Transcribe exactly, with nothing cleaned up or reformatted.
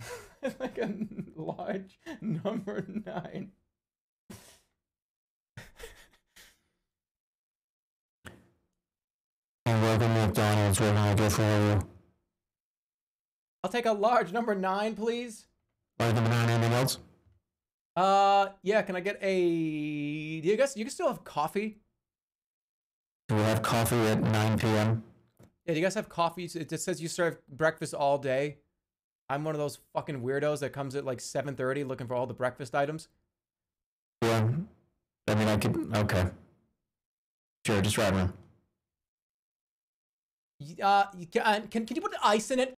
Like a large number nine. And welcome to McDonald's. What can I get for you? I'll take a large number nine, please. Large number nine, anything else? Uh, yeah, can I get a... Do you guys, you can still have coffee? Do we have coffee at nine p m? Yeah, do you guys have coffee? It just says you serve breakfast all day. I'm one of those fucking weirdos that comes at like seven thirty looking for all the breakfast items. Yeah. I mean, I could... Okay. Sure, just right now. Uh, you can, can, can you put ice in it?